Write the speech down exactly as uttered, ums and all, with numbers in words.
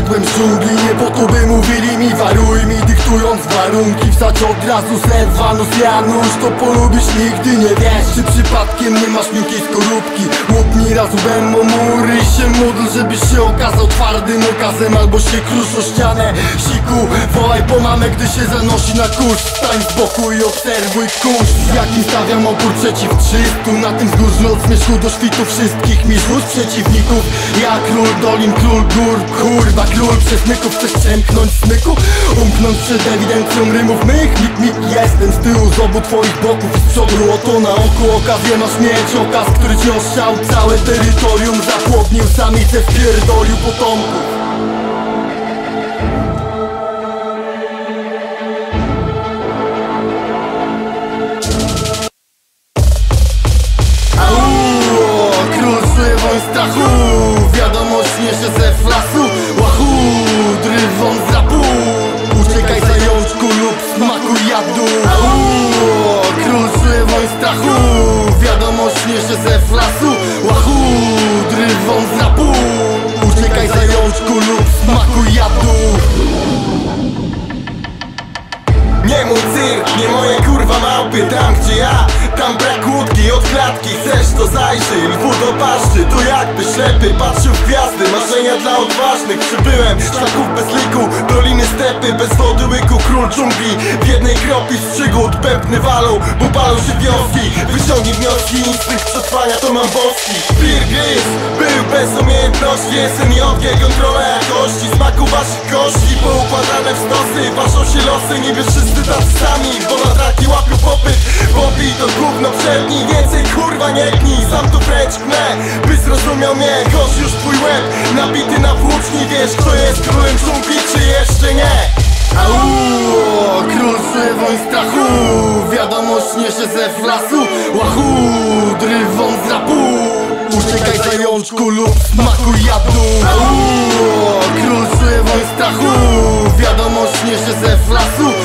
Wypadłem z dżungli, nie po to by mówili mi waruj mi, dyktując warunki. Wstać od razu Sylwanus Janusz, to polubisz nigdy nie wiesz, czy przypadkiem nie masz miękkiej skorupki. Łupnij raz łbem o mury i się módl, żebyś się okazał twardym okazem, albo się krusz o ścianę. Siku, wołaj po mamę, gdy się zanosi na kurz. Stań z boku i obserwuj kurz, jakim stawiam opór przeciw trzystu. Na tym wzgórzu od zmierzchu do świtu wszystkich mi rzuć przeciwników. Ja król dolin, król gór, kurwa król przesmyków. Chcesz przemknąć smyku? Umknąć przed ewidencją rymów mych? Mik, mik, jestem z tyłu, z obu twoich boków i z przodu oto na oku. Okazję masz mieć, okaz, który ci oszczał całe terytorium, zapłodnił samicę, wpierdolił potomków. Strachu, wiadomość niesie ze flasu. Łachu, drywon z rapu. Uciekaj zajączku lub smaku jadu. Au, król czuje woń strachu. Wiadomość niesie ze flasu. Łachu, drywon z rapu. Uciekaj zajączku lub smaku jadu. Nie mój cyrk, nie moje kurwa małpy. Tam gdzie ja, tam brak łódki od klatki. Chcesz to zajrzyj, lwu do paszczy. Tu jakby ślepy patrzył w gwiazdy. Marzenia dla odważnych. Przybyłem szlaków bez liku, doliny stepy bez wody łyku. Król dżungli, w jednej kropli z przygód. Bębny walą, bo palą się wioski. Wyciągnij wnioski, instynkt przetrwania to mam boski. Beer Grylls był bez umiejętności. S N J G, kontrola jakości. Smaku waszych kości, poukładane w stosy. Ważą się losy, niby wszyscy tacy sami, bo na traki łapią popyt. Bobby to gówno przed nim, więcej kurwa nie knij. Sam tu wręcz knę, by zrozumiał mnie. Choć już twój łeb nabity na włóczni. Wiesz kto jest królem dżungli, czy jeszcze nie? Au, król czuje woń strachu. Wiadomość niesie ze flasu. Łachu, drywon z rapu. Uciekaj zajączku lub smaku jadu. Au, król czuje woń strachu. Wiadomość niesie ze flasu.